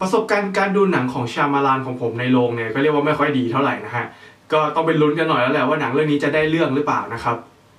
ประสบการณ์การดูหนังของชามาลานของผมในโรงเนี่ยก็เรียกว่าไม่ค่อยดีเท่าไหร่นะฮะก็ต้องไปลุ้นกันหน่อยแล้วแหละว่าหนังเรื่องนี้จะได้เรื่องหรือเปล่านะครับ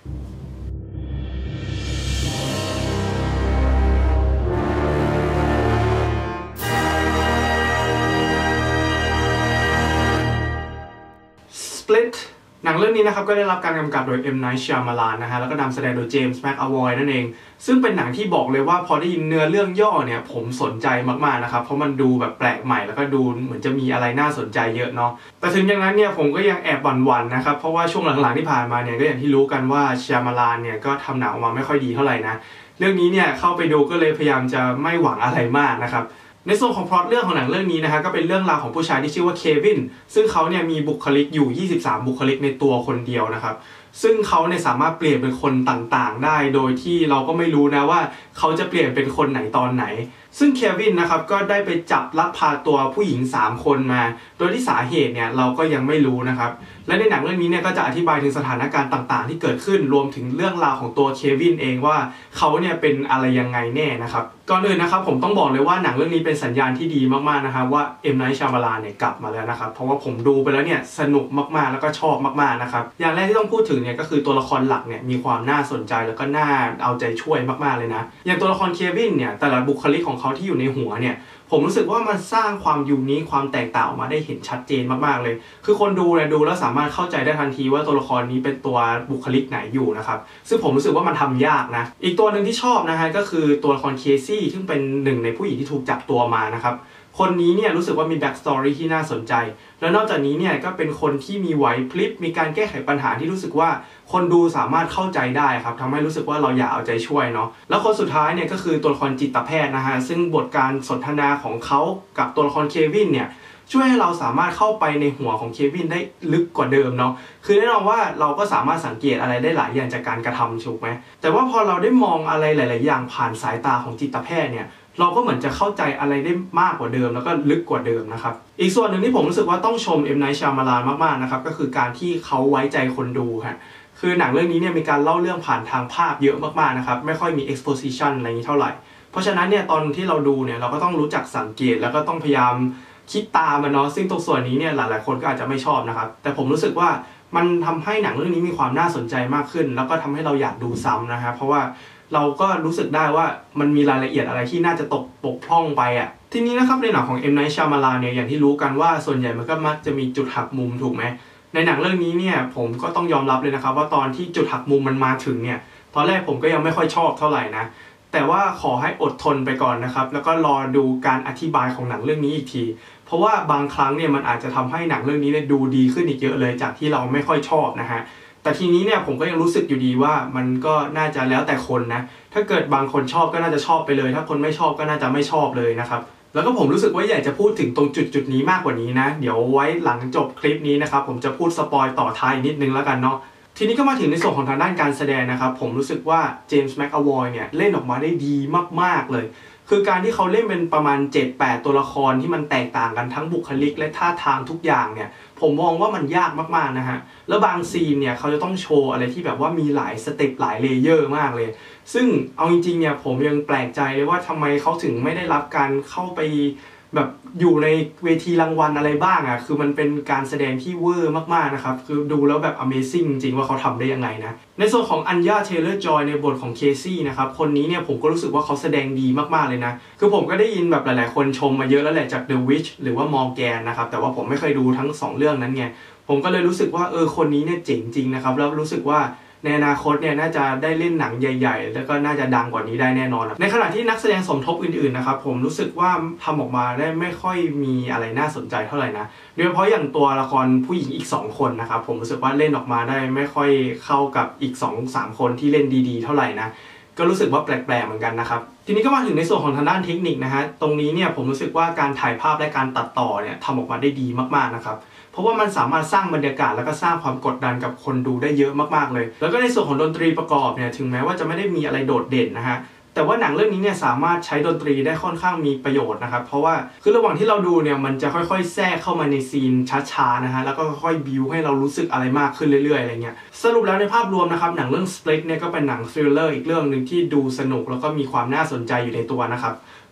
Split หนังเรื่องนี้นะครับก็ได้รับการกำกับโดย M. Night Shyamalan นะฮะแล้วก็นำแสดงโดยเจมส์แม็กอวอยนั่นเองซึ่งเป็นหนังที่บอกเลยว่าพอได้ยินเนื้อเรื่องย่อเนี่ยผมสนใจมากๆนะครับเพราะมันดูแบบแปลกใหม่แล้วก็ดูเหมือนจะมีอะไรน่าสนใจเยอะเนาะแต่ถึงอย่างนั้นเนี่ยผมก็ยังแอบหวั่นๆนะครับเพราะว่าช่วงหลังๆที่ผ่านมาเนี่ยก็อย่างที่รู้กันว่า Shyamalan เนี่ยก็ทำหนังออกมาไม่ค่อยดีเท่าไหร่นะเรื่องนี้เนี่ยเข้าไปดูก็เลยพยายามจะไม่หวังอะไรมากนะครับในส่วนของพล็อตเรื่องของหนังเรื่องนี้นะฮะก็เป็นเรื่องราวของผู้ชายที่ชื่อว่าเควินซึ่งเขาเนี่ยมีบุคลิกอยู่23บุคลิกในตัวคนเดียวนะครับซึ่งเขาเนี่ยสามารถเปลี่ยนเป็นคนต่างๆได้โดยที่เราก็ไม่รู้นะว่าเขาจะเปลี่ยนเป็นคนไหนตอนไหนซึ่งเควินนะครับก็ได้ไปจับลักพาตัวผู้หญิง3คนมาโดยที่สาเหตุเนี่ยเราก็ยังไม่รู้นะครับและในหนังเรื่องนี้เนี่ยก็จะอธิบายถึงสถานการณ์ต่างๆที่เกิดขึ้นรวมถึงเรื่องราวของตัวเควินเองว่าเขาเนี่ยเป็นอะไรยังไงแน่นะครับก่อนอื่นนะครับผมต้องบอกเลยว่าหนังเรื่องนี้เป็นสัญญาณที่ดีมากๆนะครับว่า M. Night Shyamalan เนี่ยกลับมาแล้วนะครับเพราะว่าผมดูไปแล้วเนี่ยสนุกมากๆแล้วก็ชอบมากๆนะครับอย่างแรกที่ต้องพูดถึงเนี่ยก็คือตัวละครหลักเนี่ยมีความน่าสนใจแล้วก็น่าเอาใจช่วยมากๆเลยนะอย่างตัวละครเควินเนี่ยแต่ละบุคลิกของเขาที่อยู่ในหัวเนี่ยผมรู้สึกว่ามันสร้างความยูนิคความแตกต่างออกมาได้เห็นชัดเจนมากๆเลยคือคนดูเนี่ยดูแล้วสามารถเข้าใจได้ทันทีว่าตัวละครนี้เป็นตัวบุคลิกไหนอยู่นะครับซึ่งผมรู้สึกว่ามันทำยากนะอีกตัวหนึ่งที่ชอบนะฮะก็คือตัวละครเคซี่ซึ่งเป็นหนึ่งในผู้หญิงที่ถูกจับตัวมานะครับคนนี้เนี่ยรู้สึกว่ามีแบ็กสตอรี่ที่น่าสนใจแล้วนอกจากนี้เนี่ยก็เป็นคนที่มีไหวพริบมีการแก้ไขปัญหาที่รู้สึกว่าคนดูสามารถเข้าใจได้ครับทำให้รู้สึกว่าเราอยากเอาใจช่วยเนาะแล้วคนสุดท้ายเนี่ยก็คือตัวละครจิตแพทย์นะฮะซึ่งบทการสนทนาของเขากับตัวละครเควินเนี่ยช่วยให้เราสามารถเข้าไปในหัวของเควินได้ลึกกว่าเดิมเนาะคือแน่นอนว่าเราก็สามารถสังเกตอะไรได้หลายอย่างจากการกระทำถูกไหมแต่ว่าพอเราได้มองอะไรหลายๆอย่างผ่านสายตาของจิตแพทย์เนี่ยเราก็เหมือนจะเข้าใจอะไรได้มากกว่าเดิมแล้วก็ลึกกว่าเดิมนะครับอีกส่วนหนึ่งที่ผมรู้สึกว่าต้องชม M. Night Shyamalan มากๆนะครับก็คือการที่เขาไว้ใจคนดูครับคือหนังเรื่องนี้เนี่ยมีการเล่าเรื่องผ่านทางภาพเยอะมากๆนะครับไม่ค่อยมี exposition อะไรอย่างนี้เท่าไหร่เพราะฉะนั้นเนี่ยตอนที่เราดูเนี่ยเราก็ต้องรู้จักสังเกตแล้วก็ต้องพยายามคิดตามมันเนาะซึ่งตรงส่วนนี้เนี่ยหลายๆคนก็อาจจะไม่ชอบนะครับแต่ผมรู้สึกว่ามันทำให้หนังเรื่องนี้มีความน่าสนใจมากขึ้นแล้วก็ทำให้เราอยากดูซ้ำนะครับเพราะว่าเราก็รู้สึกได้ว่ามันมีรายละเอียดอะไรที่น่าจะตกบกพร่องไปอ่ะทีนี้นะครับในหนังของ M. Night Shyamalan เนี่ยอย่างที่รู้กันว่าส่วนใหญ่มันก็มักจะมีจุดหักมุมถูกไหมในหนังเรื่องนี้เนี่ยผมก็ต้องยอมรับเลยนะครับว่าตอนที่จุดหักมุมมันมาถึงเนี่ยตอนแรกผมก็ยังไม่ค่อยชอบเท่าไหร่นะแต่ว่าขอให้อดทนไปก่อนนะครับแล้วก็รอดูการอธิบายของหนังเรื่องนี้อีกทีเพราะว่าบางครั้งเนี่ยมันอาจจะทำให้หนังเรื่องนี้เนี่ยดูดีขึ้นอีกเยอะเลยจากที่เราไม่ค่อยชอบนะฮะแต่ทีนี้เนี่ยผมก็ยังรู้สึกอยู่ดีว่ามันก็น่าจะแล้วแต่คนนะถ้าเกิดบางคนชอบก็น่าจะชอบไปเลยถ้าคนไม่ชอบก็น่าจะไม่ชอบเลยนะครับแล้วก็ผมรู้สึกว่าอยากจะพูดถึงตรงจุดนี้มากกว่านี้นะเดี๋ยวไว้หลังจบคลิปนี้นะครับผมจะพูดสปอยต่อท้ายนิดนึงแล้วกันเนาะทีนี้ก็มาถึงในส่วนของทางด้านการแสดงนะครับผมรู้สึกว่าเจมส์แม็กอวอยเนี่ยเล่นออกมาได้ดีมากๆเลยคือการที่เขาเล่นเป็นประมาณ 7-8 ตัวละครที่มันแตกต่างกันทั้งบุคลิกและท่าทางทุกอย่างเนี่ยผมมองว่ามันยากมากๆนะฮะแล้วบางซีนเนี่ยเขาจะต้องโชว์อะไรที่แบบว่ามีหลายสเต็ปหลายเลเยอร์มากเลยซึ่งเอาจริงๆเนี่ยผมยังแปลกใจเลยว่าทำไมเขาถึงไม่ได้รับการเข้าไปแบบอยู่ในเวทีรางวัลอะไรบ้างอ่ะคือมันเป็นการแสดงที่เวอร์มากๆนะครับคือดูแล้วแบบ Amazing จริงว่าเขาทำได้ยังไงนะในส่วนของอัญญาเทเลอร์จอยในบทของเคซี่นะครับคนนี้เนี่ยผมก็รู้สึกว่าเขาแสดงดีมากๆเลยนะคือผมก็ได้ยินแบบหลายๆคนชมมาเยอะแล้วแหละจาก The Witch หรือว่ามอร์แกนนะครับแต่ว่าผมไม่เคยดูทั้ง2เรื่องนั้นไงผมก็เลยรู้สึกว่าคนนี้เนี่ยเจ๋งจริงนะครับแล้วรู้สึกว่าในอนาคตเนี่ยน่าจะได้เล่นหนังใหญ่ๆแล้วก็น่าจะดังกว่านี้ได้แน่นอนในขณะที่นักแสดงสมทบอื่นๆนะครับผมรู้สึกว่าทำออกมาได้ไม่ค่อยมีอะไรน่าสนใจเท่าไหร่นะโดยเฉพาะอย่างตัวละครผู้หญิงอีก2คนนะครับผมรู้สึกว่าเล่นออกมาได้ไม่ค่อยเข้ากับอีก 2-3 คนที่เล่นดีๆเท่าไหร่นะก็รู้สึกว่าแปลกๆเหมือนกันนะครับทีนี้ก็มาถึงในส่วนของทางด้านเทคนิคนะฮะตรงนี้เนี่ยผมรู้สึกว่าการถ่ายภาพและการตัดต่อเนี่ยทำออกมาได้ดีมากๆนะครับเพราะว่ามันสามารถสร้างบรรยากาศแล้วก็สร้างความกดดันกับคนดูได้เยอะมากๆเลยแล้วก็ในส่วนของดนตรีประกอบเนี่ยถึงแม้ว่าจะไม่ได้มีอะไรโดดเด่นนะฮะแต่ว่าหนังเรื่องนี้เนี่ยสามารถใช้ดนตรีได้ค่อนข้างมีประโยชน์นะครับเพราะว่าคือระหว่างที่เราดูเนี่ยมันจะค่อยๆแทรกเข้ามาในซีนช้าๆนะฮะแล้วก็ค่อยๆบิวให้เรารู้สึกอะไรมากขึ้นเรื่อยๆอะไรเงี้ยสรุปแล้วในภาพรวมนะครับหนังเรื่อง Split เนี่ยก็เป็นหนังทริลเลอร์อีกเรื่องนึงที่ดูสนุกแล้วก็มีความน่าสนใจอยู่ในตัวนะครับ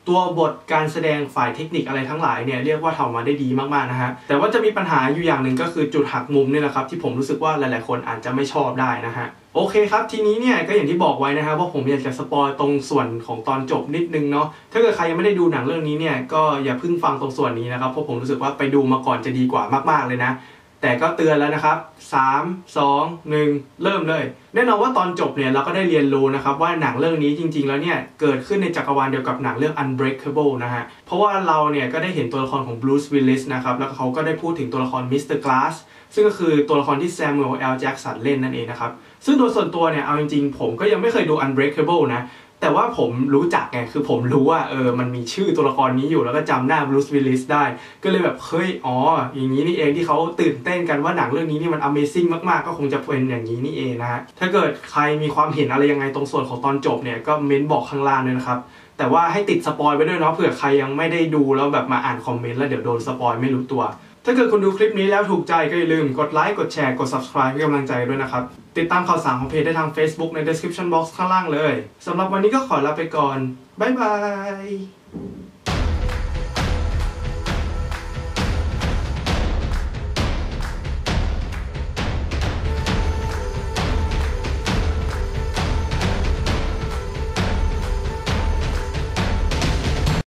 ตัวบทการแสดงฝ่ายเทคนิคอะไรทั้งหลายเนี่ยเรียกว่าทำมาได้ดีมากๆนะฮะแต่ว่าจะมีปัญหาอยู่อย่างหนึ่งก็คือจุดหักมุมนี่แหละครับที่ผมรู้สึกว่าหลายๆคนอาจจะไม่ชอบได้นะฮะโอเคครับทีนี้เนี่ยก็อย่างที่บอกไว้นะฮะว่าผมอยากจะสปอยตรงส่วนของตอนจบนิดนึงเนาะถ้าเกิดใครยังไม่ได้ดูหนังเรื่องนี้เนี่ยก็อย่าเพิ่งฟังตรงส่วนนี้นะครับเพราะผมรู้สึกว่าไปดูมาก่อนจะดีกว่ามากๆเลยนะแต่ก็เตือนแล้วนะครับ3 2 1เริ่มเลยแน่นอนว่าตอนจบเนี่ยเราก็ได้เรียนรู้นะครับว่าหนังเรื่องนี้จริงๆแล้วเนี่ยเกิดขึ้นในจักรวาลเดียวกับหนังเรื่อง Unbreakable นะฮะเพราะว่าเราเนี่ยก็ได้เห็นตัวละครของ Bruce Willis นะครับแล้วเขาก็ได้พูดถึงตัวละคร Mr. Glass ซึ่งก็คือตัวละครที่ Samuel L. Jackson เล่นนั่นเองนะครับซึ่งโดยส่วนตัวเนี่ยเอาจริงๆผมก็ยังไม่เคยดู Unbreakable นะแต่ว่าผมรู้จักไงคือผมรู้ว่ามันมีชื่อตัวละครนี้อยู่แล้วก็จำหน้า Bruce Willis ได้ก็เลยแบบเฮ้ยอย่างนี้นี่เองที่เขาตื่นเต้นกันว่าหนังเรื่องนี้นี่มัน Amazing มากๆก็คงจะเป็นอย่างนี้นี่เองนะฮะถ้าเกิดใครมีความเห็นอะไรยังไงตรงส่วนของตอนจบเนี่ยก็เม้นบอกข้างล่างเลยนะครับแต่ว่าให้ติดสปอยไว้ด้วยเนาะเผื่อใครยังไม่ได้ดูแล้วแบบมาอ่านคอมเมนต์แล้วเดี๋ยวโดนสปอยไม่รู้ตัวถ้าเกิดคุณดูคลิปนี้แล้วถูกใจก็อย่าลืมกดไลค์กดแชร์กด Subscribe ให้กำลังใจด้วยนะครับติดตามข่าวสารของเพจได้ทาง Facebook ใน Description Box ข้างล่างเลยสำหรับวันนี้ก็ขอลาไปก่อนบ๊ายบาย